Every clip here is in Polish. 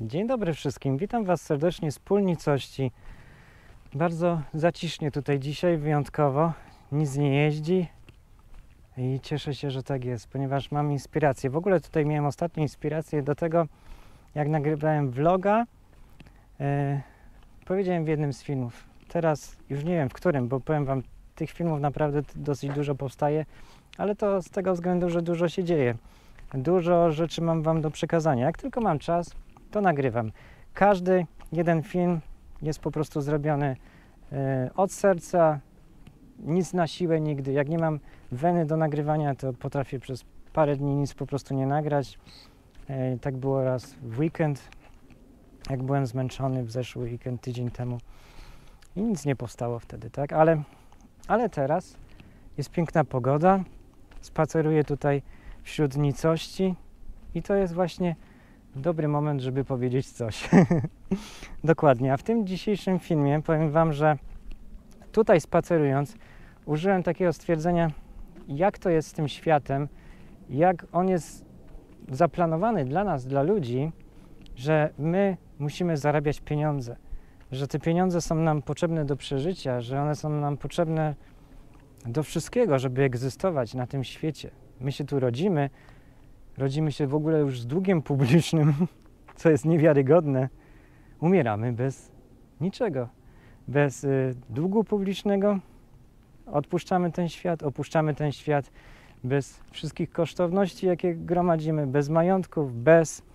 Dzień dobry wszystkim, witam Was serdecznie z Pólnicości. Bardzo zacisznie tutaj dzisiaj, wyjątkowo, nic nie jeździ i cieszę się, że tak jest, ponieważ mam inspirację. W ogóle tutaj miałem ostatnio inspirację do tego, jak nagrywałem vloga. Powiedziałem w jednym z filmów, teraz już nie wiem w którym, bo powiem Wam, tych filmów naprawdę dosyć dużo powstaje, ale to z tego względu, że dużo się dzieje. Dużo rzeczy mam Wam do przekazania. Jak tylko mam czas, to nagrywam. Każdy jeden film jest po prostu zrobiony od serca, nic na siłę nigdy. Jak nie mam weny do nagrywania, to potrafię przez parę dni nic po prostu nie nagrać. Tak było raz w weekend, jak byłem zmęczony w zeszły weekend, tydzień temu i nic nie powstało wtedy, tak? Ale teraz jest piękna pogoda, spaceruję tutaj wśród nicości i to jest właśnie dobry moment, żeby powiedzieć coś. Dokładnie, a w tym dzisiejszym filmie powiem Wam, że tutaj spacerując użyłem takiego stwierdzenia, jak to jest z tym światem, jak on jest zaplanowany dla nas, dla ludzi, że my musimy zarabiać pieniądze, że te pieniądze są nam potrzebne do przeżycia, że one są nam potrzebne do wszystkiego, żeby egzystować na tym świecie. My się tu rodzimy się w ogóle już z długiem publicznym, co jest niewiarygodne. Umieramy bez niczego. Bez długu publicznego opuszczamy ten świat bez wszystkich kosztowności, jakie gromadzimy, bez majątków, bez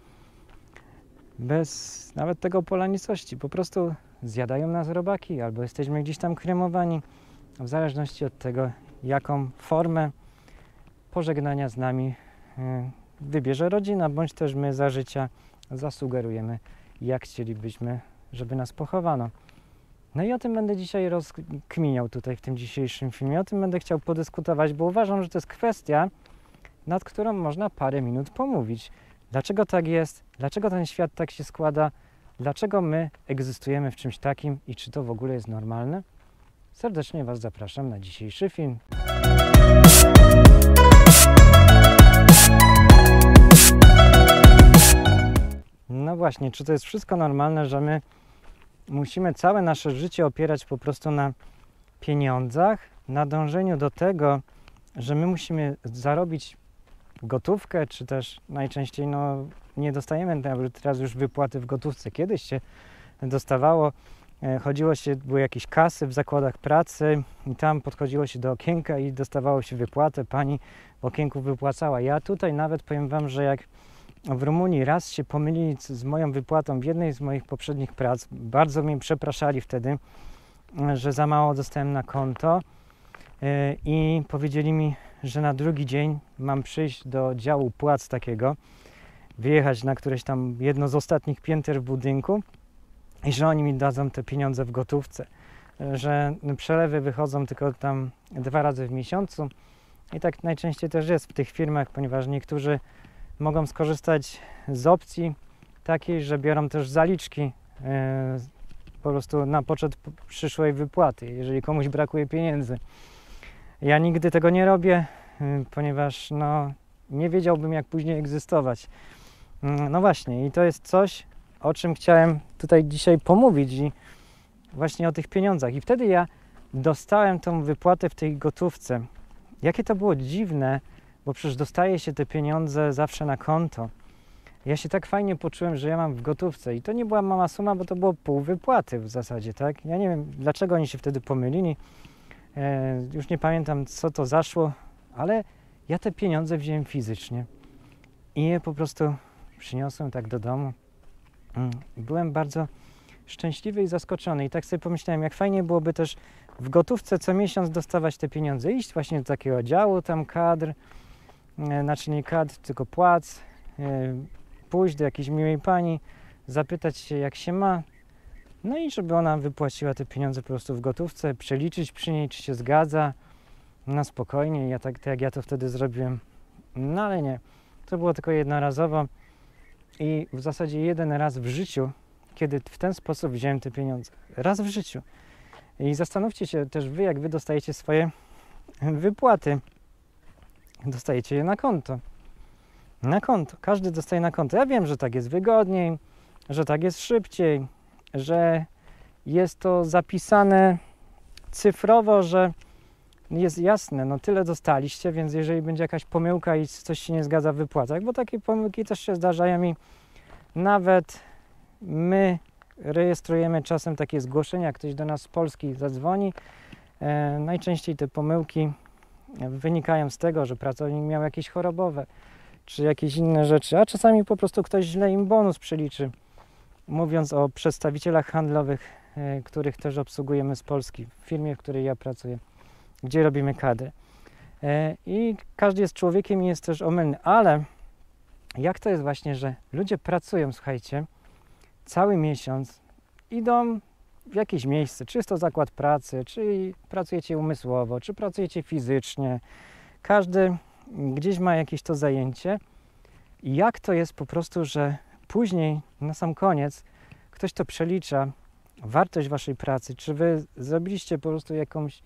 nawet tego pola nicości. Po prostu zjadają nas robaki albo jesteśmy gdzieś tam kremowani, w zależności od tego, jaką formę pożegnania z nami wybierze rodzina, bądź też my za życia zasugerujemy, jak chcielibyśmy, żeby nas pochowano. No i o tym będę dzisiaj rozkminiał tutaj w tym dzisiejszym filmie. O tym będę chciał podyskutować, bo uważam, że to jest kwestia, nad którą można parę minut pomówić. Dlaczego tak jest? Dlaczego ten świat tak się składa? Dlaczego my egzystujemy w czymś takim i czy to w ogóle jest normalne? Serdecznie Was zapraszam na dzisiejszy film. No właśnie, czy to jest wszystko normalne, że my musimy całe nasze życie opierać po prostu na pieniądzach, na dążeniu do tego, że my musimy zarobić gotówkę, czy też najczęściej nie dostajemy teraz już wypłaty w gotówce. Kiedyś się dostawało, były jakieś kasy w zakładach pracy i tam podchodziło się do okienka i dostawało się wypłatę, pani w okienku wypłacała. Ja tutaj nawet powiem Wam, że jak w Rumunii raz się pomylili z moją wypłatą w jednej z moich poprzednich prac, bardzo mnie przepraszali wtedy, że za mało dostałem na konto i powiedzieli mi, że na drugi dzień mam przyjść do działu płac takiego, wyjechać na któreś tam jedno z ostatnich pięter w budynku i że oni mi dadzą te pieniądze w gotówce, że przelewy wychodzą tylko tam 2 razy w miesiącu i tak najczęściej też jest w tych firmach, ponieważ niektórzy mogą skorzystać z opcji takiej, że biorą też zaliczki po prostu na poczet przyszłej wypłaty, jeżeli komuś brakuje pieniędzy. Ja nigdy tego nie robię, ponieważ nie wiedziałbym, jak później egzystować. No właśnie, i to jest coś, o czym chciałem tutaj dzisiaj pomówić i właśnie o tych pieniądzach. I wtedy ja dostałem tą wypłatę w tej gotówce. Jakie to było dziwne, bo przecież dostaje się te pieniądze zawsze na konto. Ja się tak fajnie poczułem, że ja mam w gotówce i to nie była mała suma, bo to było pół wypłaty w zasadzie, tak? Ja nie wiem, dlaczego oni się wtedy pomylili. Już nie pamiętam, co to zaszło, ale ja te pieniądze wziąłem fizycznie i je po prostu przyniosłem tak do domu. Byłem bardzo szczęśliwy i zaskoczony i tak sobie pomyślałem, jak fajnie byłoby też w gotówce co miesiąc dostawać te pieniądze, iść właśnie do takiego działu tam kadr, znaczy nie kadr, tylko płac, pójść do jakiejś miłej pani, zapytać się, jak się ma, no i żeby ona wypłaciła te pieniądze po prostu w gotówce, przeliczyć przy niej, czy się zgadza, na spokojnie, tak jak ja to wtedy zrobiłem. No ale nie, to było tylko jednorazowo i w zasadzie jeden raz w życiu, kiedy w ten sposób wziąłem te pieniądze. Raz w życiu. I zastanówcie się też Wy, jak Wy dostajecie swoje wypłaty. Dostajecie je na konto. Na konto. Każdy dostaje na konto. Ja wiem, że tak jest wygodniej, że tak jest szybciej, że jest to zapisane cyfrowo, że jest jasne, no tyle dostaliście, więc jeżeli będzie jakaś pomyłka i coś się nie zgadza w wypłatach, bo takie pomyłki też się zdarzają i nawet my rejestrujemy czasem takie zgłoszenia, jak ktoś do nas z Polski zadzwoni. Najczęściej te pomyłki wynikają z tego, że pracownik miał jakieś chorobowe, czy jakieś inne rzeczy, a czasami po prostu ktoś źle im bonus przeliczy. Mówiąc o przedstawicielach handlowych, których też obsługujemy z Polski, w firmie, w której ja pracuję, gdzie robimy kadry. I każdy jest człowiekiem i jest też omylny, ale jak to jest właśnie, że ludzie pracują, słuchajcie, cały miesiąc, idą w jakieś miejsce, czy jest to zakład pracy, czy pracujecie umysłowo, czy pracujecie fizycznie, każdy gdzieś ma jakieś to zajęcie i jak to jest po prostu, że później, na sam koniec, ktoś to przelicza, wartość waszej pracy, czy wy zrobiliście po prostu jakąś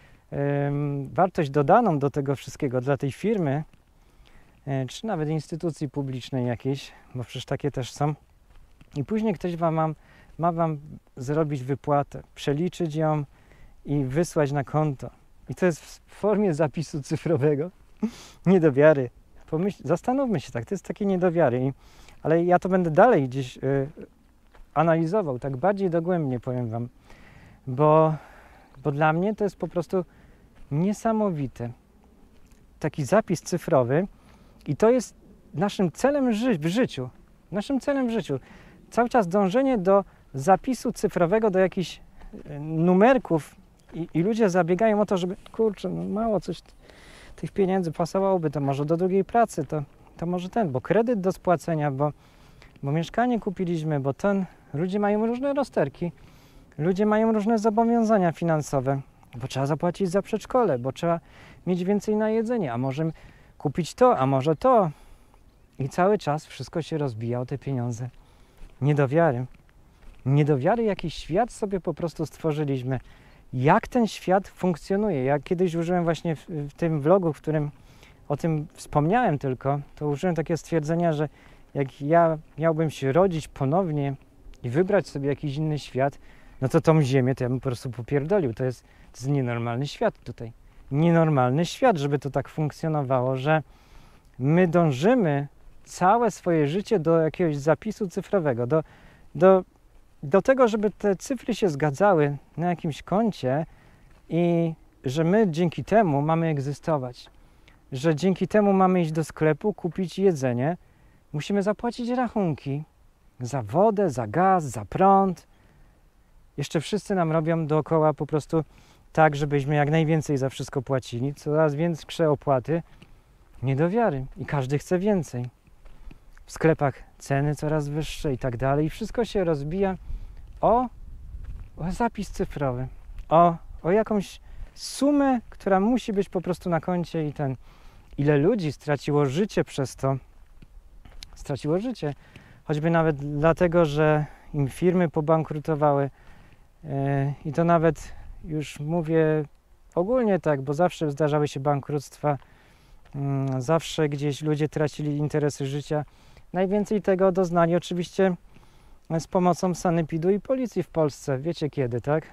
wartość dodaną do tego wszystkiego dla tej firmy, czy nawet instytucji publicznej jakiejś, bo przecież takie też są. I później ktoś ma wam zrobić wypłatę, przeliczyć ją i wysłać na konto. I to jest w formie zapisu cyfrowego. Nie do wiary. Zastanówmy się tak, to jest takie nie do wiary. Ale ja to będę dalej gdzieś analizował, tak bardziej dogłębnie powiem wam, bo dla mnie to jest po prostu niesamowite. Taki zapis cyfrowy i to jest naszym celem w życiu. Naszym celem w życiu. Cały czas dążenie do zapisu cyfrowego, do jakichś numerków i ludzie zabiegają o to, żeby kurczę, no mało coś tych pieniędzy pasowałoby, to może do drugiej pracy, to może bo kredyt do spłacenia, bo mieszkanie kupiliśmy, bo ludzie mają różne rozterki, ludzie mają różne zobowiązania finansowe, bo trzeba zapłacić za przedszkole, bo trzeba mieć więcej na jedzenie, a może kupić to, a może to. I cały czas wszystko się rozbija o te pieniądze. Nie do wiary. Nie do wiary, jaki świat sobie po prostu stworzyliśmy. Jak ten świat funkcjonuje. Ja kiedyś użyłem właśnie w tym vlogu, w którym o tym wspomniałem tylko, to użyłem takiego stwierdzenia, że jak ja miałbym się rodzić ponownie i wybrać sobie jakiś inny świat, no to tą ziemię to ja bym po prostu popierdolił. To jest nienormalny świat tutaj. Nienormalny świat, żeby to tak funkcjonowało, że my dążymy całe swoje życie do jakiegoś zapisu cyfrowego, do tego, żeby te cyfry się zgadzały na jakimś koncie i że my dzięki temu mamy egzystować, że dzięki temu mamy iść do sklepu, kupić jedzenie, musimy zapłacić rachunki za wodę, za gaz, za prąd. Jeszcze wszyscy nam robią dookoła po prostu tak, żebyśmy jak najwięcej za wszystko płacili, coraz większe opłaty, nie do wiary i każdy chce więcej. W sklepach ceny coraz wyższe i tak dalej. I wszystko się rozbija o zapis cyfrowy, o jakąś sumę, która musi być po prostu na koncie i ile ludzi straciło życie przez to. Straciło życie. Choćby nawet dlatego, że im firmy pobankrutowały i to nawet już mówię ogólnie tak, bo zawsze zdarzały się bankructwa, zawsze gdzieś ludzie tracili interesy życia. Najwięcej tego doznali oczywiście z pomocą sanepidu i policji w Polsce. Wiecie kiedy, tak?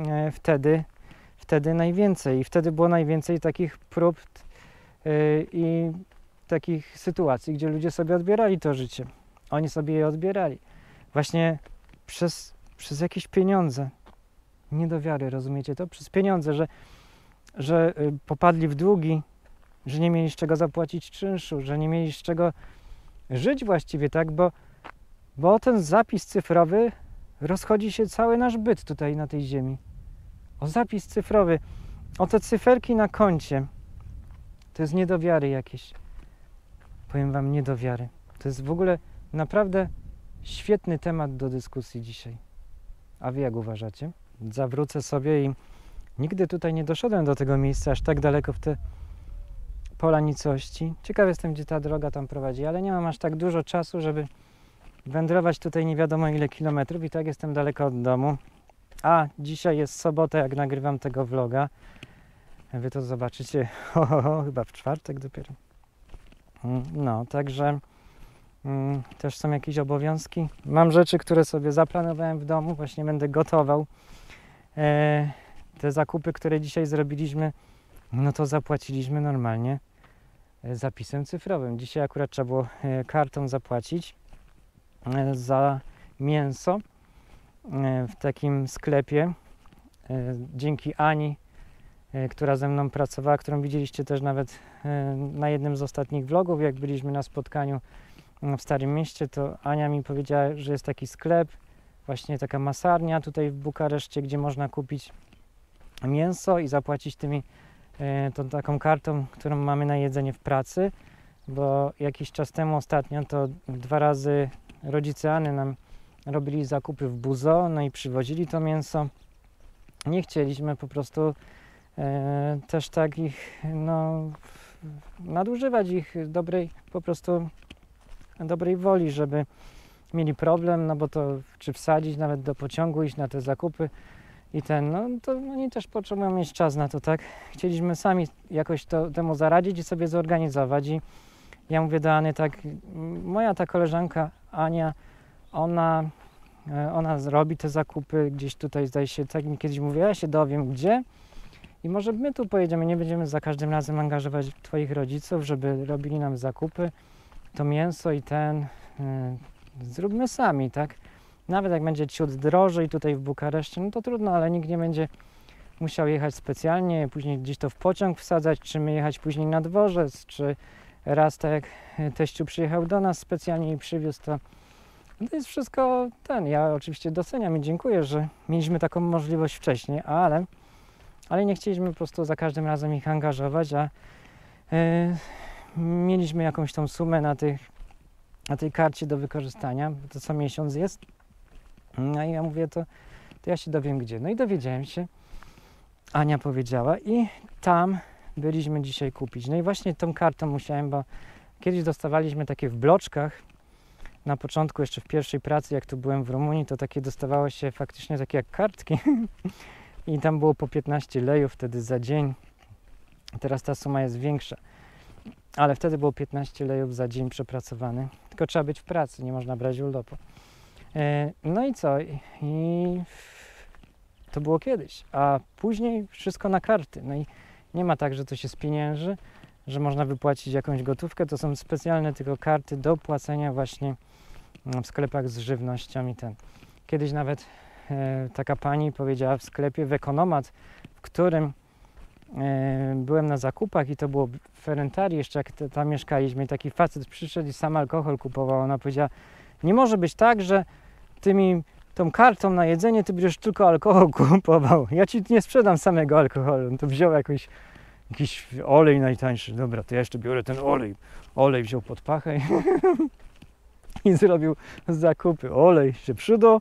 Wtedy najwięcej. I wtedy było najwięcej takich prób i takich sytuacji, gdzie ludzie sobie odbierali to życie. Oni sobie je odbierali. Właśnie przez jakieś pieniądze. Nie do wiary, rozumiecie to? Przez pieniądze, że popadli w długi, że nie mieli z czego zapłacić czynszu, że nie mieli z czego żyć właściwie, tak? Bo o ten zapis cyfrowy rozchodzi się cały nasz byt tutaj na tej ziemi. O zapis cyfrowy, o te cyferki na koncie. To jest nie do wiary jakieś. Powiem wam, nie do wiary. To jest w ogóle naprawdę świetny temat do dyskusji dzisiaj. A wy jak uważacie? Zawrócę sobie i nigdy tutaj nie doszedłem do tego miejsca aż tak daleko w te pola nicości. Ciekaw jestem, gdzie ta droga tam prowadzi, ale nie mam aż tak dużo czasu, żeby wędrować tutaj nie wiadomo ile kilometrów i tak jestem daleko od domu. A dzisiaj jest sobota, jak nagrywam tego vloga. Wy to zobaczycie chyba w czwartek dopiero. No, także Też są jakieś obowiązki. Mam rzeczy, które sobie zaplanowałem w domu, właśnie będę gotował. Te zakupy, które dzisiaj zrobiliśmy, no to zapłaciliśmy normalnie zapisem cyfrowym. Dzisiaj akurat trzeba było kartą zapłacić za mięso w takim sklepie. Dzięki Ani, która ze mną pracowała, którą widzieliście też nawet na jednym z ostatnich vlogów, jak byliśmy na spotkaniu w Starym Mieście, to Ania mi powiedziała, że jest taki sklep, właśnie taka masarnia tutaj w Bukareszcie, gdzie można kupić mięso i zapłacić tą taką kartą, którą mamy na jedzenie w pracy, bo jakiś czas temu ostatnio to 2 razy rodzice Any nam robili zakupy w Buzo, no i przywozili to mięso. Nie chcieliśmy po prostu też tak ich, nadużywać ich dobrej woli, żeby mieli problem, no bo to czy wsadzić nawet do pociągu, iść na te zakupy i to oni też potrzebują mieć czas na to, tak? Chcieliśmy sami jakoś temu zaradzić i sobie zorganizować i ja mówię do Any tak, moja ta koleżanka Ania, ona zrobi te zakupy gdzieś tutaj, zdaje się, tak mi kiedyś mówiła, ja się dowiem gdzie i może my tu pojedziemy, nie będziemy za każdym razem angażować twoich rodziców, żeby robili nam zakupy, to mięso i zróbmy sami, tak? Nawet jak będzie ciut drożej tutaj w Bukareszcie, no to trudno, ale nikt nie będzie musiał jechać specjalnie, później gdzieś to w pociąg wsadzać, czy my jechać później na dworzec, czy raz tak jak teściu przyjechał do nas specjalnie i przywiózł to jest wszystko ja oczywiście doceniam i dziękuję, że mieliśmy taką możliwość wcześniej, ale nie chcieliśmy po prostu za każdym razem ich angażować, a mieliśmy jakąś tą sumę na tej karcie do wykorzystania, to co miesiąc jest. No i ja mówię, to ja się dowiem gdzie. No i dowiedziałem się, Ania powiedziała i tam byliśmy dzisiaj kupić. No i właśnie tą kartą musiałem, bo kiedyś dostawaliśmy takie w bloczkach, na początku jeszcze w pierwszej pracy, jak tu byłem w Rumunii, to takie dostawało się faktycznie takie jak kartki i tam było po 15 lejów wtedy za dzień. Teraz ta suma jest większa, ale wtedy było 15 lejów za dzień przepracowany. Tylko trzeba być w pracy, nie można brać urlopu. No i co? I to było kiedyś, a później wszystko na karty. No i nie ma tak, że to się spienięży, że można wypłacić jakąś gotówkę. To są specjalne tylko karty do płacenia właśnie w sklepach z żywnością i Kiedyś nawet taka pani powiedziała w sklepie, w Ekonomat, w którym byłem na zakupach i to było w Ferentarii, jeszcze jak tam mieszkaliśmy, i taki facet przyszedł i sam alkohol kupował. Ona powiedziała, nie może być tak, że tą kartą na jedzenie ty będziesz tylko alkohol kupował. Ja ci nie sprzedam samego alkoholu. No to wziął jakiś olej najtańszy. Dobra, to ja jeszcze biorę ten olej. Olej wziął pod pachę i zrobił zakupy. Olej się przydał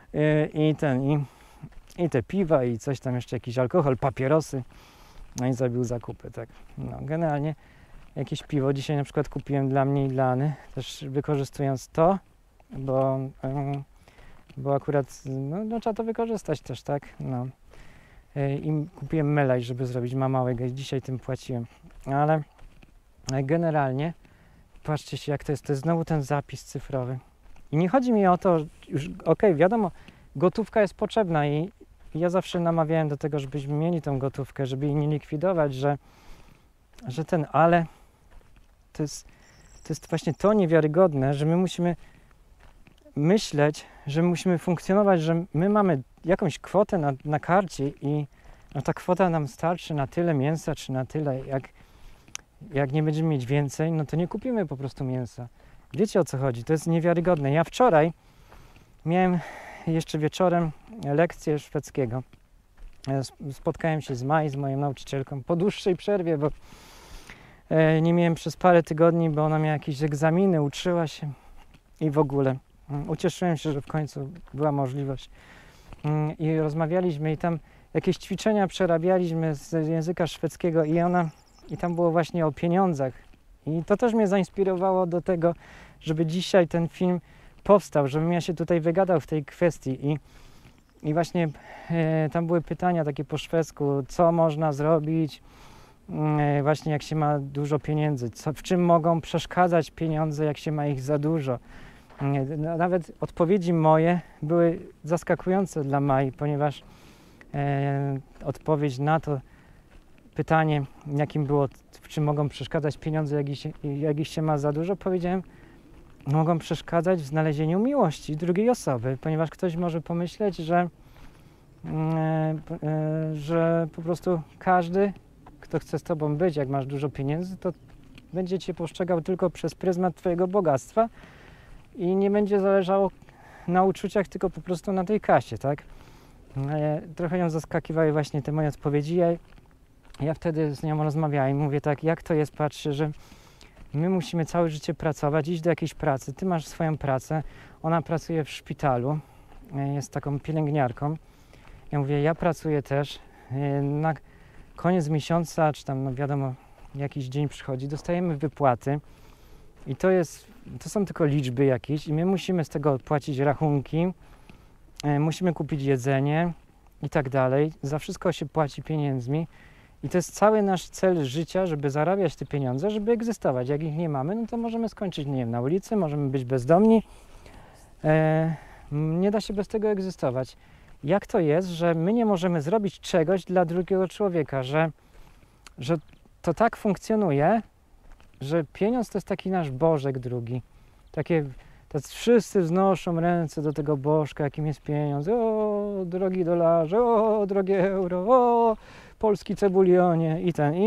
i te piwa i coś tam jeszcze, jakiś alkohol, papierosy. No i zrobił zakupy, tak. No, generalnie jakieś piwo dzisiaj na przykład kupiłem dla mnie i dla Any, też wykorzystując to, bo akurat no, trzeba to wykorzystać też, tak. No. I kupiłem melaj, żeby zrobić mamałego i dzisiaj tym płaciłem. Ale generalnie patrzcie się, jak to jest znowu ten zapis cyfrowy. I nie chodzi mi o to, już wiadomo, gotówka jest potrzebna i ja zawsze namawiałem do tego, żebyśmy mieli tą gotówkę, żeby jej nie likwidować, ale to jest właśnie to niewiarygodne, że my musimy myśleć, że musimy funkcjonować, że my mamy jakąś kwotę na karcie i ta kwota nam starczy na tyle mięsa, czy na tyle, jak nie będziemy mieć więcej, no to nie kupimy po prostu mięsa. Wiecie, o co chodzi? To jest niewiarygodne. Ja wczoraj miałem jeszcze wieczorem lekcję szwedzkiego. Spotkałem się z moją nauczycielką po dłuższej przerwie, bo nie miałem przez parę tygodni, bo ona miała jakieś egzaminy, uczyła się i w ogóle. Ucieszyłem się, że w końcu była możliwość. I rozmawialiśmy i tam jakieś ćwiczenia przerabialiśmy z języka szwedzkiego i tam było właśnie o pieniądzach. I to też mnie zainspirowało do tego, żeby dzisiaj ten film powstał, żebym ja się tutaj wygadał w tej kwestii. I właśnie tam były pytania takie po szwedzku, co można zrobić, właśnie jak się ma dużo pieniędzy, w czym mogą przeszkadzać pieniądze, jak się ma ich za dużo. Nawet odpowiedzi moje były zaskakujące dla Mai, ponieważ odpowiedź na to pytanie, jakim było, w czym mogą przeszkadzać pieniądze, jak ich się ma za dużo, powiedziałem, mogą przeszkadzać w znalezieniu miłości drugiej osoby, ponieważ ktoś może pomyśleć, że po prostu każdy, kto chce z tobą być, jak masz dużo pieniędzy, to będzie cię postrzegał tylko przez pryzmat twojego bogactwa i nie będzie zależało na uczuciach, tylko po prostu na tej kasie, tak? Trochę ją zaskakiwały właśnie te moje odpowiedzi. Ja wtedy z nią rozmawiałem i mówię tak, jak to jest, patrzcie, że my musimy całe życie pracować, iść do jakiejś pracy, ty masz swoją pracę, ona pracuje w szpitalu, jest taką pielęgniarką. Ja mówię, ja pracuję też, na koniec miesiąca, czy tam, no wiadomo, jakiś dzień przychodzi, dostajemy wypłaty i to są tylko liczby jakieś i my musimy z tego płacić rachunki, musimy kupić jedzenie i tak dalej. Za wszystko się płaci pieniędzmi i to jest cały nasz cel życia, żeby zarabiać te pieniądze, żeby egzystować. Jak ich nie mamy, no to możemy skończyć, nie wiem, na ulicy, możemy być bezdomni. Nie da się bez tego egzystować. Jak to jest, że my nie możemy zrobić czegoś dla drugiego człowieka, że to tak funkcjonuje, że pieniądz to jest taki nasz Bożek drugi. Wszyscy wznoszą ręce do tego Bożka, jakim jest pieniądz. O, drogi dolarze, o, drogie euro, o, polski cebulionie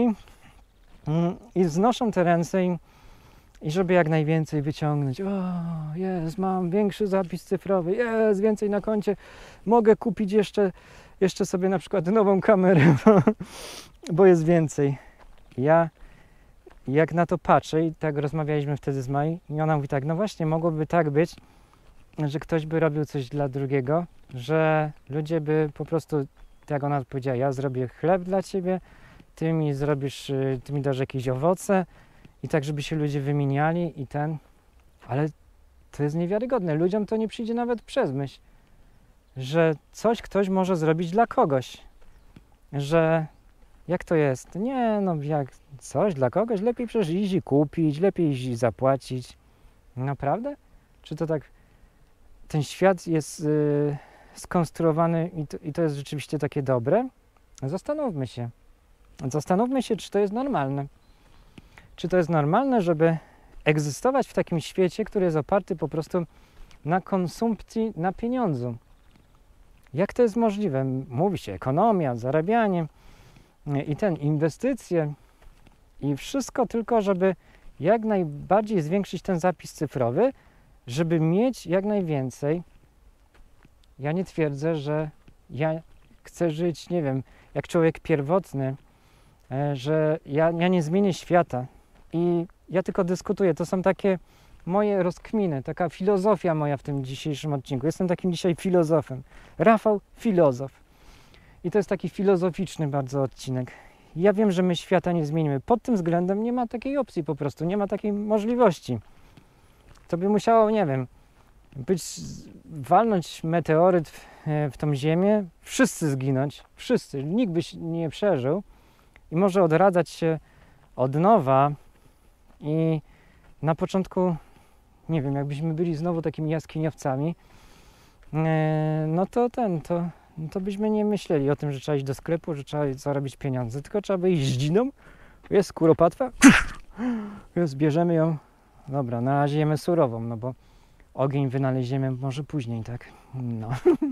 i wznoszą te ręce i żeby jak najwięcej wyciągnąć. O, jest, mam większy zapis cyfrowy, jest, więcej na koncie, mogę kupić jeszcze sobie na przykład nową kamerę, bo jest więcej. Ja jak na to patrzę i tak rozmawialiśmy wtedy z Mai i ona mówi tak, no właśnie mogłoby tak być, że ktoś by robił coś dla drugiego, że ludzie by po prostu, jak ona powiedziała, ja zrobię chleb dla ciebie, ty mi dasz jakieś owoce i tak, żeby się ludzie wymieniali ale to jest niewiarygodne, ludziom to nie przyjdzie nawet przez myśl, że ktoś może zrobić dla kogoś, że jak to jest? Nie, no jak coś dla kogoś, lepiej przecież iść i kupić, lepiej iść i zapłacić. Naprawdę? Czy to tak, ten świat jest skonstruowany i to jest rzeczywiście takie dobre? Zastanówmy się. Zastanówmy się, czy to jest normalne. Czy to jest normalne, żeby egzystować w takim świecie, który jest oparty po prostu na konsumpcji, na pieniądzu. Jak to jest możliwe? Mówi się ekonomia, zarabianie i inwestycje i wszystko tylko, żeby jak najbardziej zwiększyć ten zapis cyfrowy, żeby mieć jak najwięcej. Ja nie twierdzę, że ja chcę żyć, nie wiem, jak człowiek pierwotny, że ja nie zmienię świata i ja tylko dyskutuję. To są takie moje rozkminy, taka filozofia moja w tym dzisiejszym odcinku. Jestem takim dzisiaj filozofem. Rafał, filozof. I to jest taki filozoficzny bardzo odcinek. Ja wiem, że my świata nie zmienimy. Pod tym względem nie ma takiej opcji po prostu, nie ma takiej możliwości. To by musiało, nie wiem, walnąć meteoryt w tą ziemię, wszyscy zginąć, wszyscy, nikt by nie przeżył i może odradzać się od nowa i na początku, nie wiem, jakbyśmy byli znowu takimi jaskiniowcami, to byśmy nie myśleli o tym, że trzeba iść do sklepu, że trzeba zarobić pieniądze, tylko trzeba by iść z dziną, jest kuropatwa, bierzemy ją, dobra, na razie jemy surową, no bo ogień wynaleziemy może później, tak? No.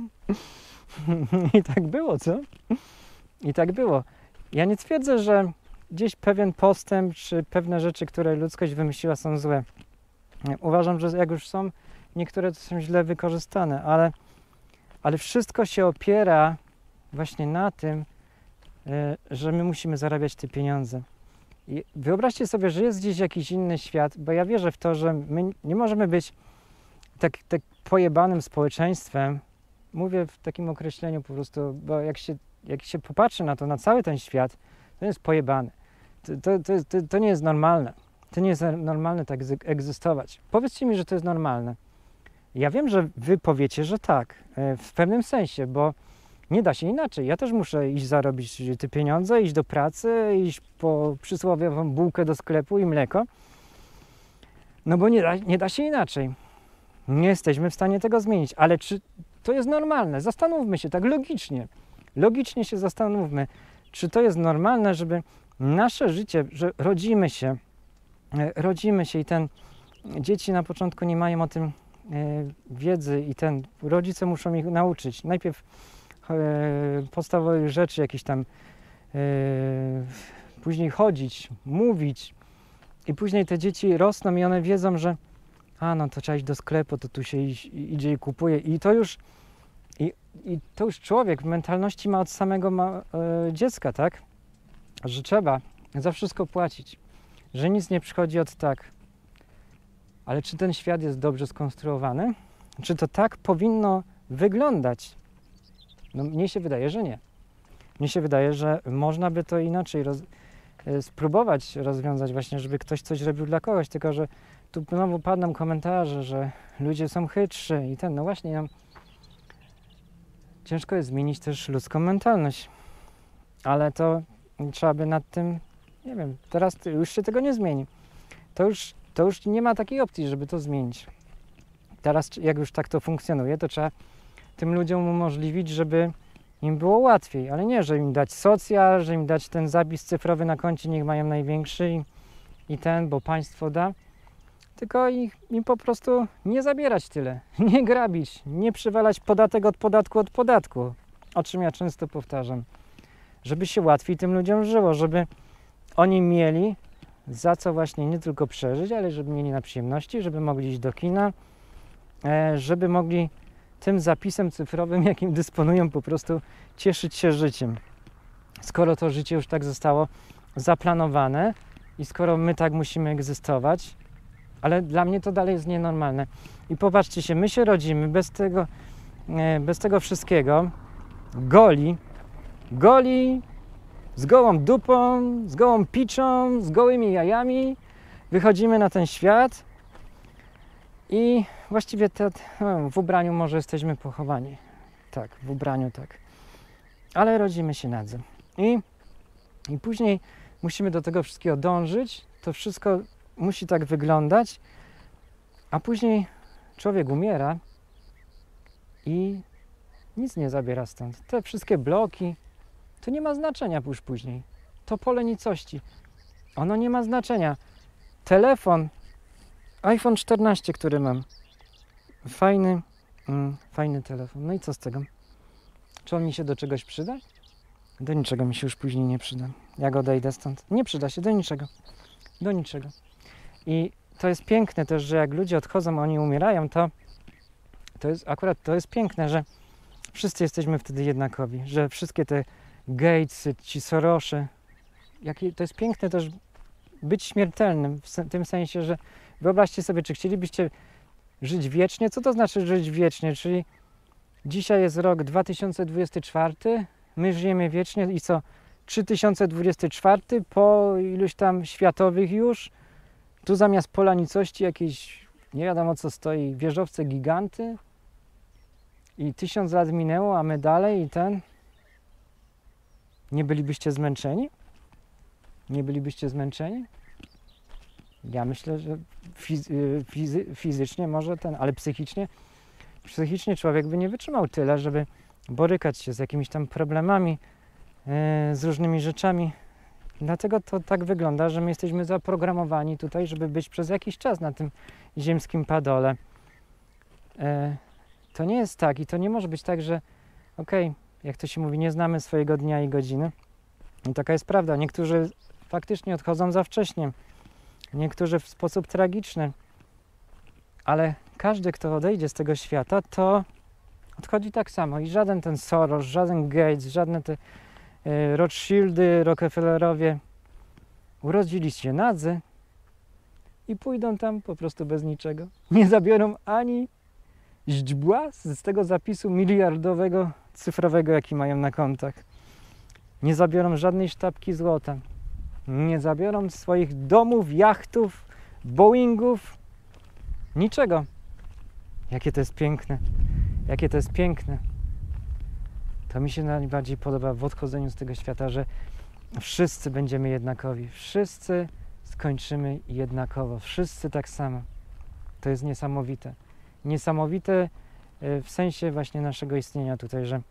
I tak było, co? I tak było. Ja nie twierdzę, że gdzieś pewien postęp, czy pewne rzeczy, które ludzkość wymyśliła, są złe. Uważam, że jak już są, niektóre to są źle wykorzystane, ale wszystko się opiera właśnie na tym, że my musimy zarabiać te pieniądze. I wyobraźcie sobie, że jest gdzieś jakiś inny świat, bo ja wierzę w to, że my nie możemy być tak pojebanym społeczeństwem. Mówię w takim określeniu po prostu, bo jak się popatrzy na to, na cały ten świat, to jest pojebany. To nie jest normalne. To nie jest normalne tak egzystować. Powiedzcie mi, że to jest normalne. Ja wiem, że wy powiecie, że tak, w pewnym sensie, bo Nie da się inaczej. Ja też muszę iść zarobić te pieniądze, iść do pracy, iść po przysłowiową bułkę do sklepu i mleko. No bo nie da się inaczej. Nie jesteśmy w stanie tego zmienić. Ale czy to jest normalne? Zastanówmy się tak logicznie. Logicznie się zastanówmy, czy to jest normalne, żeby nasze życie, że rodzimy się i dzieci na początku nie mają o tym wiedzy i rodzice muszą ich nauczyć. Najpierw podstawowych rzeczy, jakieś tam później chodzić, mówić i później te dzieci rosną i one wiedzą, że no to trzeba iść do sklepu, to tu się idzie i kupuje i to już człowiek w mentalności ma od samego dziecka, tak? Że trzeba za wszystko płacić, że nic nie przychodzi od tak. Ale czy ten świat jest dobrze skonstruowany? Czy to tak powinno wyglądać? No mnie się wydaje, że nie. Mnie się wydaje, że można by to inaczej spróbować rozwiązać właśnie, żeby ktoś coś robił dla kogoś, tylko że tu znowu padną komentarze, że ludzie są chytrzy i no właśnie ciężko jest zmienić też ludzką mentalność, ale to trzeba by nad tym, nie wiem, teraz już się tego nie zmieni. To już nie ma takiej opcji, żeby to zmienić. Teraz jak już tak to funkcjonuje, to trzeba tym ludziom umożliwić, żeby im było łatwiej, ale nie, że im dać socjal, że im dać ten zapis cyfrowy na koncie, niech mają największy bo państwo da, tylko im po prostu nie zabierać tyle, nie grabić, nie przywalać podatek od podatku, o czym ja często powtarzam, żeby się łatwiej tym ludziom żyło, żeby oni mieli za co właśnie nie tylko przeżyć, ale żeby mieli na przyjemności, żeby mogli iść do kina, żeby mogli tym zapisem cyfrowym, jakim dysponują, po prostu cieszyć się życiem. Skoro to życie już tak zostało zaplanowane i skoro my tak musimy egzystować, ale dla mnie to dalej jest nienormalne. I popatrzcie się, my się rodzimy bez tego wszystkiego, goli, z gołą dupą, z gołą piczą, z gołymi jajami, wychodzimy na ten świat i właściwie w ubraniu może jesteśmy pochowani. Tak, w ubraniu tak. Ale rodzimy się nadzy. I później musimy do tego wszystkiego dążyć. To wszystko musi tak wyglądać. A później człowiek umiera i nic nie zabiera stąd. Te wszystkie bloki, to nie ma znaczenia już później. To pole nicości. Ono nie ma znaczenia. Telefon, iPhone 14, który mam. Fajny telefon. No i co z tego? Czy on mi się do czegoś przyda? Do niczego mi się już później nie przyda. Jak odejdę stąd. Nie przyda się do niczego. Do niczego. I to jest piękne też, że jak ludzie odchodzą, oni umierają, to jest piękne, że wszyscy jesteśmy wtedy jednakowi. Że wszystkie te Gatesy, ci Sorosy, to jest piękne też być śmiertelnym, w tym sensie, że wyobraźcie sobie, czy chcielibyście żyć wiecznie? Co to znaczy żyć wiecznie? Czyli dzisiaj jest rok 2024, my żyjemy wiecznie i co? 3024 po iluś tam światowych już, tu zamiast pola nicości jakieś nie wiadomo co stoi, wieżowce giganty i 1000 lat minęło, a my dalej Nie bylibyście zmęczeni? Nie bylibyście zmęczeni? Ja myślę, że fizycznie może ale psychicznie człowiek by nie wytrzymał tyle, żeby borykać się z jakimiś tam problemami, z różnymi rzeczami. Dlatego to tak wygląda, że my jesteśmy zaprogramowani tutaj, żeby być przez jakiś czas na tym ziemskim padole. To nie jest tak i to nie może być tak, że jak to się mówi, nie znamy swojego dnia i godziny. I taka jest prawda. Niektórzy faktycznie odchodzą za wcześnie, niektórzy w sposób tragiczny, ale każdy, kto odejdzie z tego świata, to odchodzi tak samo i żaden ten Soros, żaden Gates, żadne te Rothschildy, Rockefellerowie urodzili się nadzy i pójdą tam po prostu bez niczego. Nie zabiorą ani źdźbła z tego zapisu miliardowego, cyfrowego, jaki mają na kontach. Nie zabiorą żadnej sztabki złota. Nie zabiorą swoich domów, jachtów, Boeingów. Niczego. Jakie to jest piękne. Jakie to jest piękne. To mi się najbardziej podoba w odchodzeniu z tego świata, że wszyscy będziemy jednakowi, wszyscy skończymy jednakowo, wszyscy tak samo. To jest niesamowite. Niesamowite w sensie właśnie naszego istnienia tutaj, że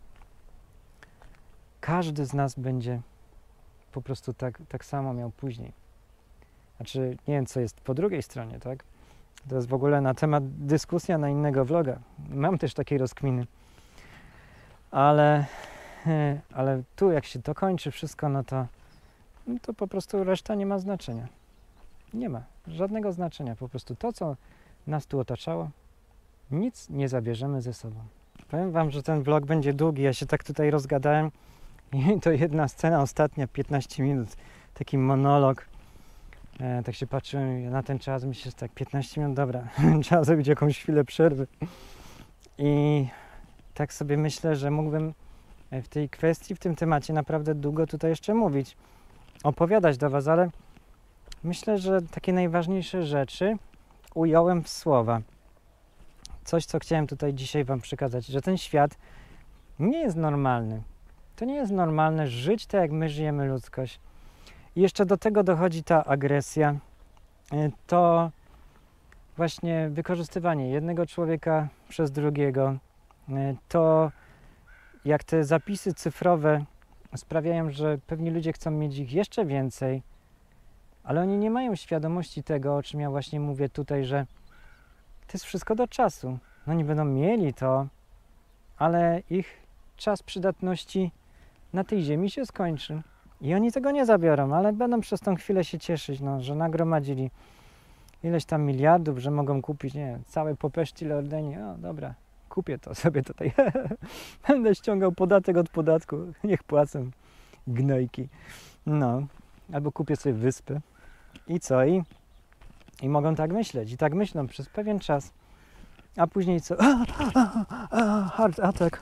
każdy z nas będzie po prostu tak samo miał później. Znaczy, nie wiem, co jest po drugiej stronie, tak? To jest w ogóle na temat dyskusja na innego vloga. Mam też takie rozkminy. Ale tu jak się to kończy wszystko, no to po prostu reszta nie ma znaczenia. Nie ma żadnego znaczenia. Po prostu to, co nas tu otaczało, nic nie zabierzemy ze sobą. Powiem wam, że ten vlog będzie długi. Ja się tak tutaj rozgadałem i to jedna scena, ostatnia, 15 minut. Taki monolog. Tak się patrzyłem na ten czas, myślę, że tak 15 minut, dobra, trzeba zrobić jakąś chwilę przerwy. I tak sobie myślę, że mógłbym w tej kwestii, w tym temacie naprawdę długo tutaj jeszcze mówić, opowiadać do was, ale myślę, że takie najważniejsze rzeczy ująłem w słowa. Coś, co chciałem tutaj dzisiaj wam przekazać, że ten świat nie jest normalny. To nie jest normalne żyć tak, jak my żyjemy ludzkość. I jeszcze do tego dochodzi ta agresja, to właśnie wykorzystywanie jednego człowieka przez drugiego, to jak te zapisy cyfrowe sprawiają, że pewni ludzie chcą mieć ich jeszcze więcej, ale oni nie mają świadomości tego, o czym ja właśnie mówię tutaj, że to jest wszystko do czasu. No nie będą mieli to, ale ich czas przydatności na tej ziemi się skończy. I oni tego nie zabiorą, ale będą przez tą chwilę się cieszyć, no, że nagromadzili ileś tam miliardów, że mogą kupić, nie wiem, całe Popeszci Leordeni. O, dobra, kupię to sobie tutaj. Będę ściągał podatek od podatku. Niech płacą gnojki. No, albo kupię sobie wyspy. I co? I mogą tak myśleć. I tak myślą przez pewien czas. A później co? Heart attack.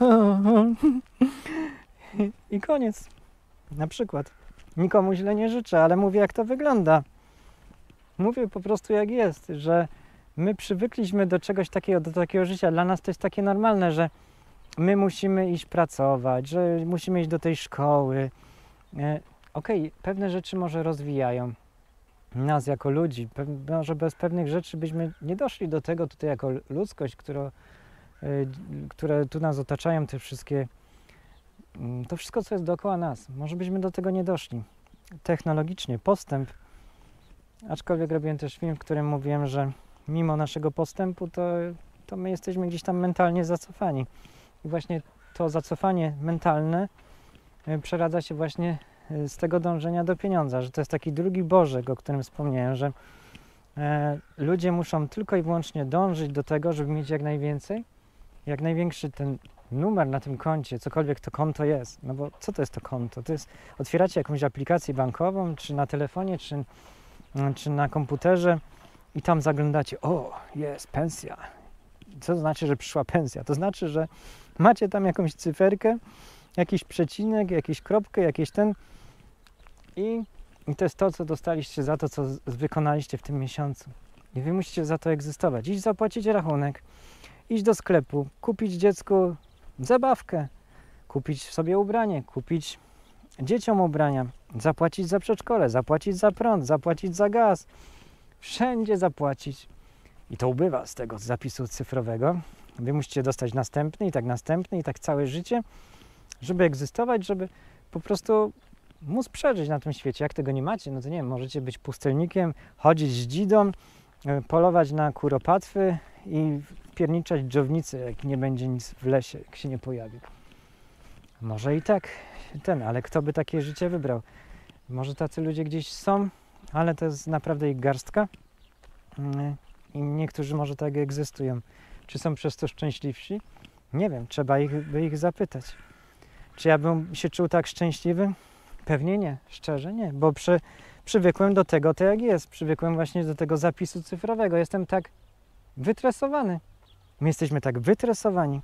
I koniec. Na przykład. Nikomu źle nie życzę, ale mówię, jak to wygląda. Mówię po prostu, jak jest, że my przywykliśmy do czegoś takiego, do takiego życia. Dla nas to jest takie normalne, że my musimy iść pracować, że musimy iść do tej szkoły. Okej, pewne rzeczy może rozwijają nas jako ludzi. Może bez pewnych rzeczy byśmy nie doszli do tego tutaj jako ludzkość, które tu nas otaczają, te wszystkie, to wszystko, co jest dookoła nas. Może byśmy do tego nie doszli. Technologicznie, postęp. Aczkolwiek robiłem też film, w którym mówiłem, że mimo naszego postępu, to my jesteśmy gdzieś tam mentalnie zacofani. I właśnie to zacofanie mentalne przeradza się właśnie z tego dążenia do pieniądza, że to jest taki drugi Bożek, o którym wspomniałem, że ludzie muszą tylko i wyłącznie dążyć do tego, żeby mieć jak najwięcej, jak największy ten numer na tym koncie, cokolwiek to konto jest. No bo co to jest to konto? To jest, otwieracie jakąś aplikację bankową, czy na telefonie, czy na komputerze i tam zaglądacie, o, jest pensja. Co to znaczy, że przyszła pensja? To znaczy, że macie tam jakąś cyferkę, jakiś przecinek, jakąś kropkę, jakieś i to jest to, co dostaliście za to, co wykonaliście w tym miesiącu. I wy musicie za to egzystować. Iść zapłacić rachunek, iść do sklepu, kupić dziecku zabawkę, kupić sobie ubranie, kupić dzieciom ubrania, zapłacić za przedszkole, zapłacić za prąd, zapłacić za gaz. Wszędzie zapłacić. I to ubywa z tego zapisu cyfrowego. Wy musicie dostać następny i tak całe życie, żeby egzystować, żeby po prostu móc przeżyć na tym świecie. Jak tego nie macie, no to nie wiem, możecie być pustelnikiem, chodzić z dzidą, polować na kuropatwy i pierniczać dżownicy, jak nie będzie nic w lesie, jak się nie pojawi. Może i tak, ale kto by takie życie wybrał? Może tacy ludzie gdzieś są, ale to jest naprawdę ich garstka i niektórzy może tak egzystują. Czy są przez to szczęśliwsi? Nie wiem, trzeba by ich zapytać. Czy ja bym się czuł tak szczęśliwy? Pewnie nie, szczerze nie, bo przywykłem do tego, tak jak jest. Przywykłem właśnie do tego zapisu cyfrowego. Jestem tak wytresowany. My jesteśmy tak wytresowani,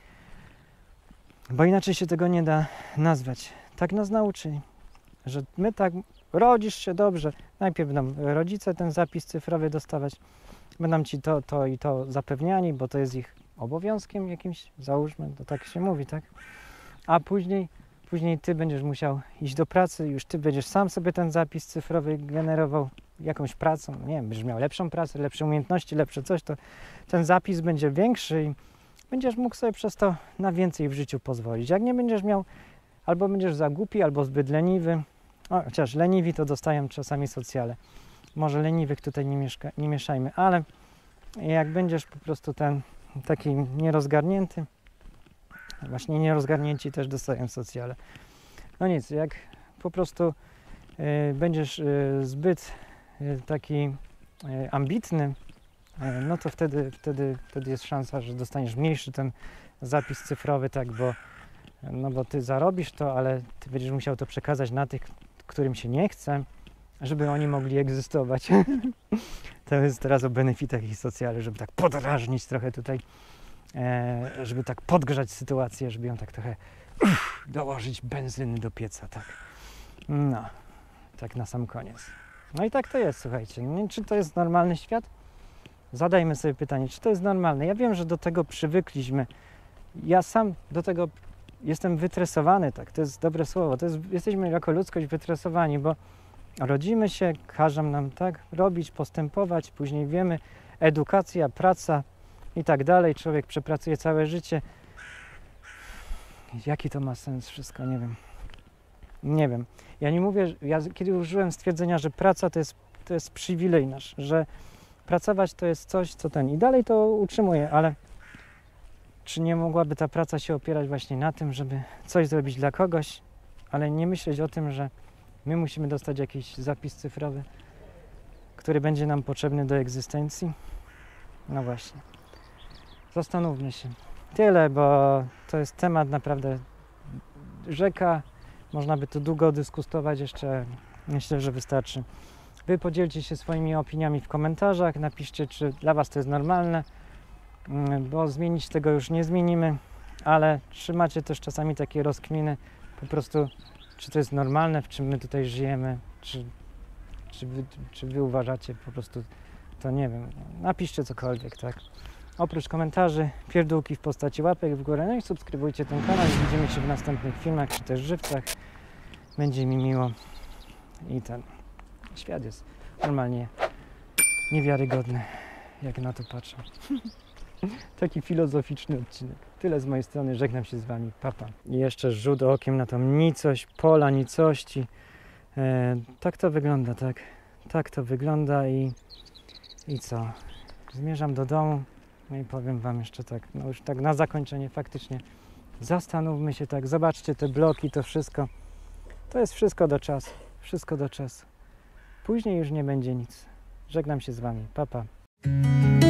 bo inaczej się tego nie da nazwać. Tak nas nauczyli, że my tak, rodzisz się dobrze. Najpierw będą rodzice ten zapis cyfrowy dostawać, będą ci to i to zapewniani, bo to jest ich obowiązkiem jakimś, załóżmy, to tak się mówi, tak? a później ty będziesz musiał iść do pracy, już ty będziesz sam sobie ten zapis cyfrowy generował jakąś pracą, nie wiem, będziesz miał lepszą pracę, lepsze umiejętności, lepsze coś, to ten zapis będzie większy i będziesz mógł sobie przez to na więcej w życiu pozwolić. Jak nie będziesz miał, albo będziesz za głupi, albo zbyt leniwy, chociaż leniwi to dostają czasami socjale. Może leniwych tutaj nie mieszajmy, ale jak będziesz po prostu ten taki nierozgarnięty, właśnie nierozgarnięci też dostają socjale. No nic, jak po prostu będziesz zbyt taki ambitny, no to wtedy jest szansa, że dostaniesz mniejszy ten zapis cyfrowy, tak, bo ty zarobisz to, ale ty będziesz musiał to przekazać na tych, którym się nie chce, żeby oni mogli egzystować. To jest teraz o benefitach i socjale, żeby tak podrażnić trochę tutaj, żeby tak podgrzać sytuację, żeby ją tak trochę dołożyć benzyny do pieca, tak. No, tak na sam koniec. No i tak to jest, słuchajcie. No, czy to jest normalny świat? Zadajmy sobie pytanie, czy to jest normalne? Ja wiem, że do tego przywykliśmy. Ja sam do tego jestem wytresowany, tak, to jest dobre słowo. Jesteśmy jako ludzkość wytresowani, bo rodzimy się, każą nam tak robić, postępować, później wiemy, edukacja, praca i tak dalej. Człowiek przepracuje całe życie. Jaki to ma sens wszystko? Nie wiem. Nie wiem. Ja nie mówię, ja kiedy użyłem stwierdzenia, że praca to jest przywilej nasz, że pracować to jest coś, co ten. I dalej to utrzymuję, ale czy nie mogłaby ta praca się opierać właśnie na tym, żeby coś zrobić dla kogoś, ale nie myśleć o tym, że my musimy dostać jakiś zapis cyfrowy, który będzie nam potrzebny do egzystencji? No właśnie. Zastanówmy się. Tyle, bo to jest temat naprawdę rzeka. Można by tu długo dyskutować jeszcze. Myślę, że wystarczy. Wy podzielcie się swoimi opiniami w komentarzach. Napiszcie, czy dla Was to jest normalne, bo zmienić tego już nie zmienimy, ale czy macie też czasami takie rozkminy, po prostu czy to jest normalne, w czym my tutaj żyjemy, czy wy uważacie po prostu, to nie wiem, napiszcie cokolwiek, tak. Oprócz komentarzy, pierdółki w postaci łapek w górę, no i subskrybujcie ten kanał i widzimy się w następnych filmach, czy też żywcach. Będzie mi miło i ten świat jest normalnie niewiarygodny, jak na to patrzę. Taki filozoficzny odcinek. Tyle z mojej strony, żegnam się z Wami, papa. I jeszcze rzut okiem na tą nicość, pola nicości. Tak to wygląda, tak. Tak to wygląda i co? Zmierzam do domu, no i powiem Wam jeszcze tak, no już tak na zakończenie faktycznie. Zastanówmy się tak, zobaczcie te bloki, to wszystko. To jest wszystko do czasu, wszystko do czasu. Później już nie będzie nic. Żegnam się z Wami, papa.